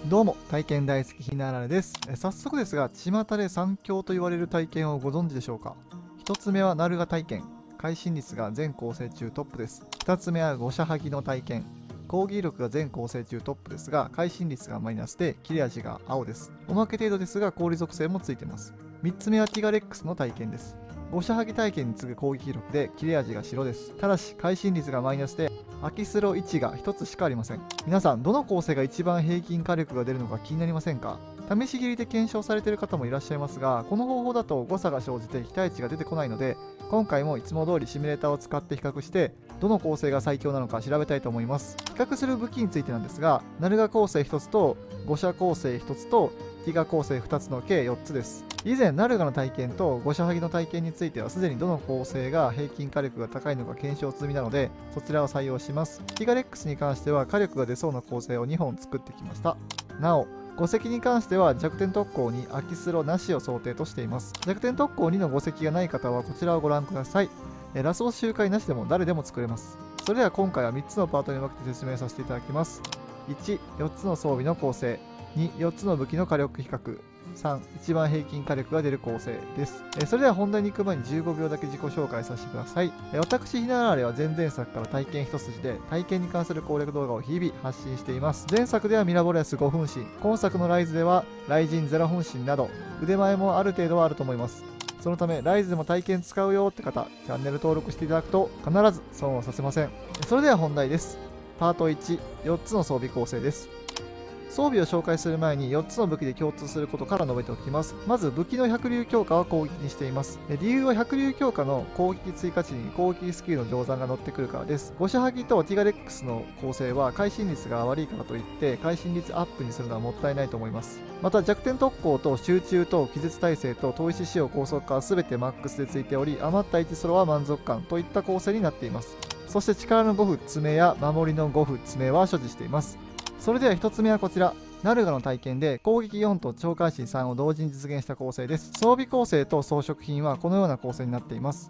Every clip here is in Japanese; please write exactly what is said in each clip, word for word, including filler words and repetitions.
どうも、体験大好きひなあられです。え早速ですが、巷で三強と言われる体験をご存知でしょうか。ひとつめはナルガ体験。会心率が全構成中トップです。ふたつめは五社はぎの体験。講義力が全構成中トップですが、会心率がマイナスで切れ味が青です。おまけ程度ですが、氷属性もついてます。みっつめはティガレックスの体験です。五社はぎ体験に次ぐ攻撃力で切れ味が白です。ただし、会心率がマイナスで、アキスロいちがひとつしかありません。皆さん、どの構成が一番平均火力が出るのか気になりませんか？試し切りで検証されている方もいらっしゃいますが、この方法だと誤差が生じて期待値が出てこないので、今回もいつも通りシミュレーターを使って比較して、どの構成が最強なのか調べたいと思います。比較する武器についてなんですが、ナルガ構成ひとつと五社構成ひとつとティガ構成ふたつの計よっつです。以前、ナルガの体験と五社はぎの体験についてはすでにどの構成が平均火力が高いのか検証済みなので、そちらを採用します。ティガレックスに関しては火力が出そうな構成をにほん作ってきました。なお、五石に関しては弱点特攻にアキスロなしを想定としています。弱点特攻にの五石がない方はこちらをご覧ください。ラスボス周回なしでも誰でも作れます。それでは今回はみっつのパートに分けて説明させていただきます。いち、よっつの装備の構成。に、よっつの武器の火力比較。さん、一番平均火力が出る構成です。えそれでは本題に行く前にじゅうごびょうだけ自己紹介させてください。え私、ひなあられは前々作から体験一筋で体験に関する攻略動画を日々発信しています。前作ではミラボレアスご分身、今作のライズではライジンゼロ分身など腕前もある程度はあると思います。そのため、ライズでも体験使うよって方、チャンネル登録していただくと必ず損をさせません。それでは本題です。パートいち、よっつの装備構成です。装備を紹介する前によっつの武器で共通することから述べておきます。まず武器の百竜強化は攻撃にしています。理由は百竜強化の攻撃追加値に攻撃スキルの乗算が乗ってくるからです。五社はぎとティガレックスの構成は会心率が悪いからといって会心率アップにするのはもったいないと思います。また弱点特攻と集中と気絶耐性と砥石使用高速化は全てマックスでついており、余ったいちスローは満足感といった構成になっています。そして力のごふ爪や守りのごふ爪は所持しています。それではひとつめはこちら。ナルガの体験で攻撃よんと超会心さんを同時に実現した構成です。装備構成と装飾品はこのような構成になっています。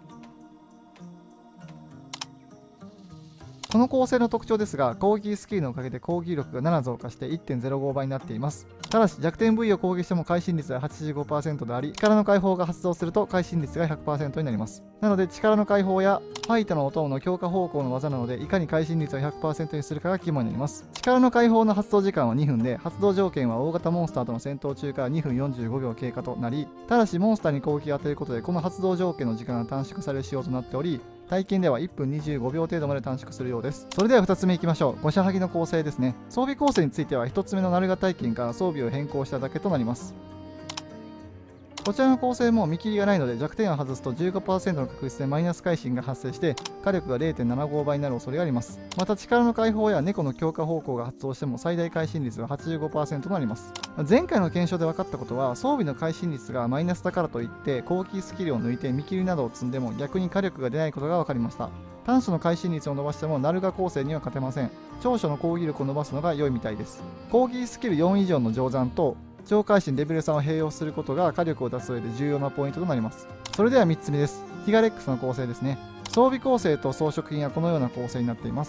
この構成の特徴ですが、攻撃スキルのおかげで攻撃力がなな増加して いってんゼロご 倍になっています。ただし弱点部位を攻撃しても会心率は はちじゅうごパーセント であり、力の解放が発動すると会心率が ひゃくパーセント になります。なので力の解放やファイトの音の強化方向の技なので、いかに会心率を ひゃくパーセント にするかが肝になります。力の解放の発動時間はにふんで、発動条件は大型モンスターとの戦闘中からにふんよんじゅうごびょう経過となり、ただしモンスターに攻撃を当てることでこの発動条件の時間が短縮される仕様となっており、体験ではいっぷんにじゅうごびょう程度まで短縮するようです。それではふたつめいきましょう。五社はぎの構成ですね。装備構成についてはひとつめのナルガ体験から装備を変更しただけとなります。こちらの構成も見切りがないので弱点を外すと じゅうごパーセント の確率でマイナス会心が発生して火力が れいてんななご 倍になる恐れがあります。また力の解放や猫の強化方向が発動しても最大会心率は はちじゅうごパーセント となります。前回の検証で分かったことは、装備の会心率がマイナスだからといって攻撃スキルを抜いて見切りなどを積んでも逆に火力が出ないことが分かりました。短所の会心率を伸ばしてもナルガ構成には勝てません。長所の攻撃力を伸ばすのが良いみたいです。攻撃スキルよん以上の乗算と超会心レベルさんを併用することが火力を出す上で重要なポイントとなります。それではみっつめです。ティガレックスの構成ですね。装備構成と装飾品はこのような構成になっています。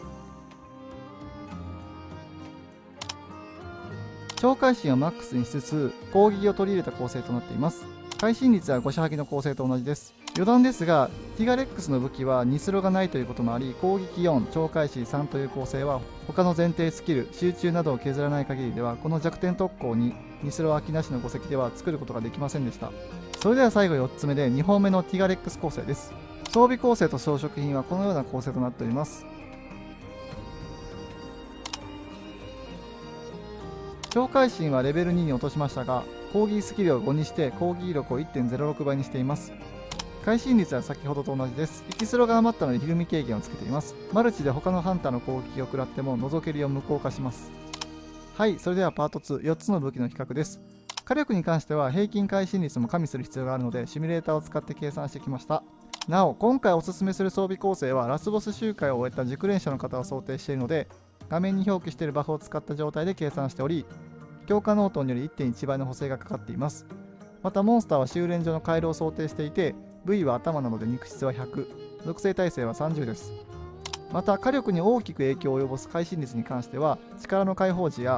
超会心をマックスにしつつ攻撃を取り入れた構成となっています。会心率は五社はぎの構成と同じです。余談ですが、ティガレックスの武器はにスロがないということもあり、攻撃よん、超会心さんという構成は他の前提スキル、集中などを削らない限りではこの弱点特攻ににスロ空きなしのご石では作ることができませんでした。それでは最後よっつめでにほんめのティガレックス構成です。装備構成と装飾品はこのような構成となっております。超会心はレベルにに落としましたが、攻撃スキルをごにして攻撃力を いってんゼロろく 倍にしています。会心率は先ほどと同じです。いちスロが余ったのでひるみ軽減をつけています。マルチで他のハンターの攻撃を食らっても覗けるよう無効化します。はい、それではパートツー、よっつの武器の比較です。火力に関しては平均会心率も加味する必要があるのでシミュレーターを使って計算してきました。なお、今回おすすめする装備構成はラスボス周回を終えた熟練者の方を想定しているので、画面に表記しているバフを使った状態で計算しており、強化ノートにより いってんいち 倍の補正がかかっています。またモンスターは修練所の回路を想定していて、部位は頭なので肉質はひゃく、属性耐性はさんじゅうです。また火力に大きく影響を及ぼす会心率に関しては力の解放時や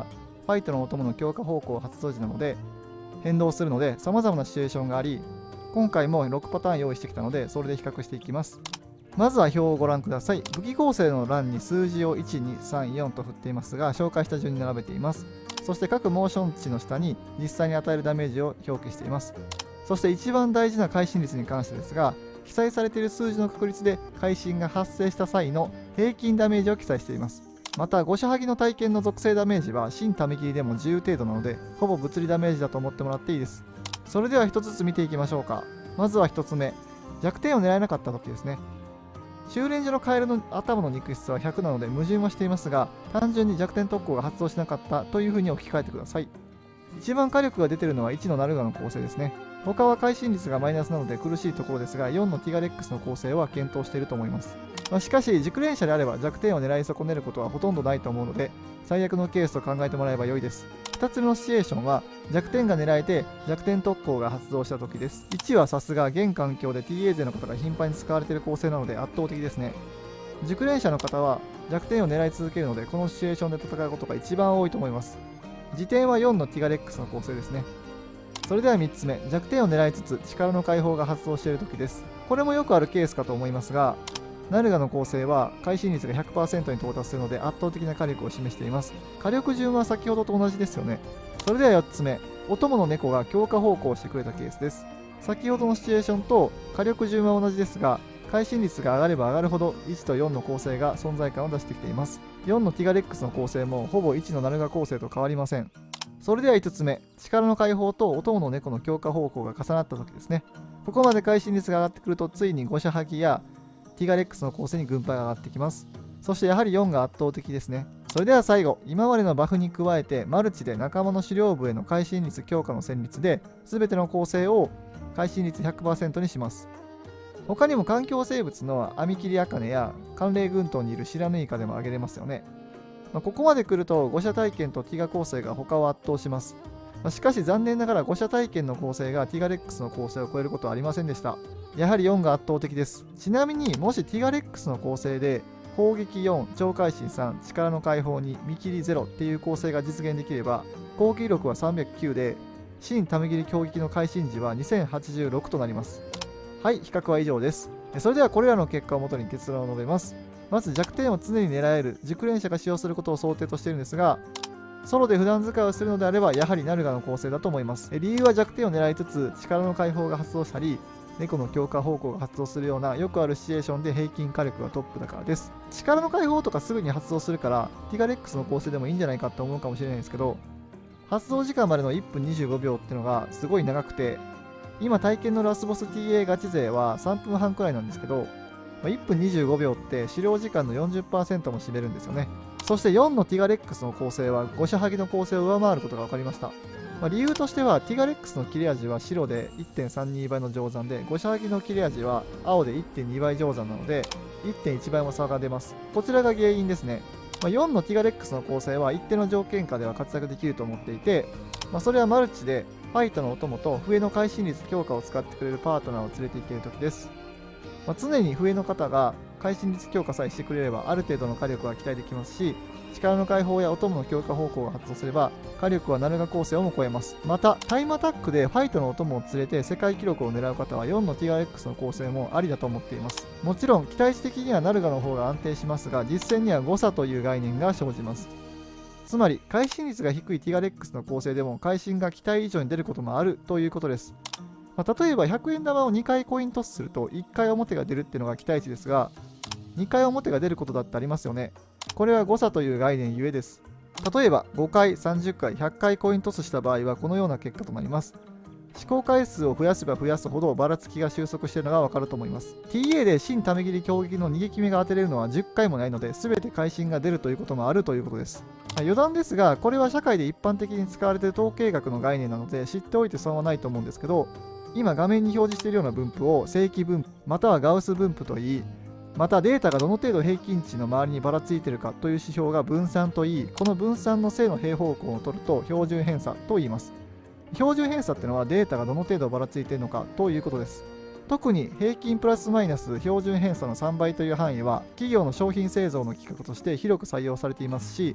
ファイトのお供の強化方向発動時なので変動するので、様々なシチュエーションがあり、今回もろくパターン用意してきたので、それで比較していきます。まずは表をご覧ください。武器構成の欄に数字をいち、に、さん、よんと振っていますが、紹介した順に並べています。そして各モーション値の下に実際に与えるダメージを表記しています。そして一番大事な会心率に関してですが、記載されている数字の確率で会心が発生した際の平均ダメージを記載しています。また、五社ハギの体験の属性ダメージは新ため切りでもじゅう程度なので、ほぼ物理ダメージだと思ってもらっていいです。それでは一つずつ見ていきましょうか。まずはひとつめ、弱点を狙えなかった時ですね。修練所のカエルの頭の肉質はひゃくなので矛盾はしていますが、単純に弱点特攻が発動しなかったというふうに置き換えてください。一番火力が出ているのはいちのナルガの構成ですね。他は会心率がマイナスなので苦しいところですが、よんのティガレックスの構成は検討していると思います。まあ、しかし、熟練者であれば弱点を狙い損ねることはほとんどないと思うので、最悪のケースと考えてもらえば良いです。ふたつめのシチュエーションは、弱点が狙えて弱点特攻が発動した時です。いちはさすが現環境で ティーエー 勢の方が頻繁に使われている構成なので圧倒的ですね。熟練者の方は弱点を狙い続けるので、このシチュエーションで戦うことが一番多いと思います。時点はよんのティガレックスの構成ですね。それではみっつめ、弱点を狙いつつ力の解放が発動している時です。これもよくあるケースかと思いますが、ナルガの構成は会心率が ひゃくパーセント に到達するので圧倒的な火力を示しています。火力順は先ほどと同じですよね。それではよっつめ、お供の猫が強化方向をしてくれたケースです。先ほどのシチュエーションと火力順は同じですが、会心率が上がれば上がるほどいちとよんの構成が存在感を出してきています。よんのティガレックスの構成もほぼいちのナルガ構成と変わりません。それではいつつめ、力の解放とお供の猫の強化方向が重なった時ですね。ここまで会心率が上がってくると、ついに五社ハギやティガレックスの構成に軍配が上がってきます。そしてやはりよんが圧倒的ですね。それでは最後、今までのバフに加えてマルチで仲間の狩猟部への会心率強化の戦率で全ての構成を会心率 ひゃくパーセント にします。他にも環境生物のアミキリアカネや寒冷群島にいるシラヌイカでも挙げれますよね。まあ、ここまで来ると五社体験とティガ構成が他を圧倒します。まあ、しかし残念ながら五社体験の構成がティガレックスの構成を超えることはありませんでした。やはりよんが圧倒的です。ちなみにもしティガレックスの構成で攻撃よん、超会心さん、力の解放に、見切りゼロっていう構成が実現できれば、攻撃力はさんびゃくきゅうで、新ため切り攻撃の会心時はにせんはちじゅうろくとなります。はい、比較は以上です。それではこれらの結果をもとに結論を述べます。まず弱点を常に狙える熟練者が使用することを想定としているんですが、ソロで普段使いをするのであればやはりナルガの構成だと思います。理由は弱点を狙いつつ力の解放が発動したり、猫の強化方向が発動するようなよくあるシチュエーションで平均火力がトップだからです。力の解放とかすぐに発動するからティガレックスの構成でもいいんじゃないかって思うかもしれないんですけど、発動時間までのいっぷんにじゅうごびょうっていうのがすごい長くて、今体験のラスボス ティーエー ガチ勢はさんぷんはんくらいなんですけど、いっぷんにじゅうごびょうって狩猟時間の よんじゅっパーセント も占めるんですよね。そしてよんのティガレックスの構成は五社ハギの構成を上回ることが分かりました。まあ、理由としてはティガレックスの切れ味は白で いってんさんに 倍の乗算で、五社ハギの切れ味は青で いってんに 倍乗算なので いってんいち 倍も差が出ます。こちらが原因ですね。まあ、よんのティガレックスの構成は一定の条件下では活躍できると思っていて、まあ、それはマルチでファイトのお供と笛の会心率強化を使ってくれるパートナーを連れて行けるときです。まあ、常に笛の方が会心率強化さえしてくれればある程度の火力は期待できますし、力の解放やお供の強化方向が発動すれば火力はナルガ構成をも超えます。またタイムアタックでファイトのお供を連れて世界記録を狙う方はよんの ティガレックス の構成もありだと思っています。もちろん期待値的にはナルガの方が安定しますが、実戦には誤差という概念が生じます。つまり会心率が低い ティガレックス の構成でも会心が期待以上に出ることもあるということです。まあ、例えばひゃくえん玉をにかいコイントスするといっかい表が出るっていうのが期待値ですが、にかい表が出ることだってありますよね。これは誤差という概念ゆえです。例えばごかい、さんじゅっかい、ひゃっかいコイントスした場合はこのような結果となります。試行回数を増やせば増やすほどばらつきが収束しているのがわかると思います。ティーエー で新ため切り攻撃の逃げ決めが当てれるのはじゅっかいもないので、全て会心が出るということもあるということです。余談ですが、これは社会で一般的に使われている統計学の概念なので知っておいて損はないと思うんですけど、今画面に表示しているような分布を正規分布またはガウス分布といい、またデータがどの程度平均値の周りにばらついているかという指標が分散といい、この分散の正の平方向を取ると標準偏差と言います。標準偏差っていうのはデータがどの程度ばらついているのかということです。特に平均プラスマイナス標準偏差のさんばいという範囲は企業の商品製造の規格として広く採用されていますし、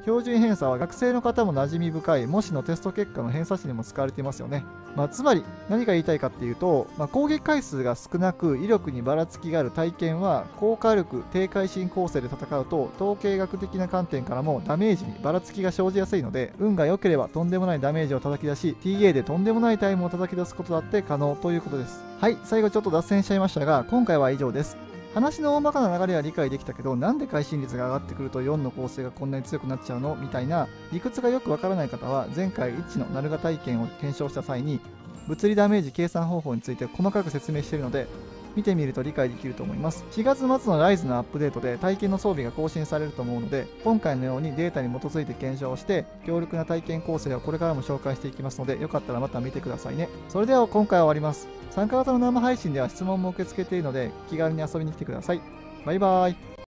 標準偏差は学生の方も馴染み深い模試のテスト結果の偏差値にも使われていますよね。まあ、つまり何が言いたいかっていうと、まあ、攻撃回数が少なく威力にばらつきがある体験は高火力低会心構成で戦うと統計学的な観点からもダメージにばらつきが生じやすいので、運が良ければとんでもないダメージを叩き出し ティーエー でとんでもないタイムを叩き出すことだって可能ということです。はい、最後ちょっと脱線しちゃいましたが今回は以上です。話の大まかな流れは理解できたけど、なんで会心率が上がってくるとよんの構成がこんなに強くなっちゃうのみたいな理屈がよくわからない方は、前回いちのナルガ体験を検証した際に物理ダメージ計算方法について細かく説明しているので、見てみると理解できると思います。しがつ末のライズのアップデートで体験の装備が更新されると思うので、今回のようにデータに基づいて検証して強力な体験構成をこれからも紹介していきますので、よかったらまた見てくださいね。それでは今回は終わります。参加型の生配信では質問も受け付けているので気軽に遊びに来てください。バイバーイ。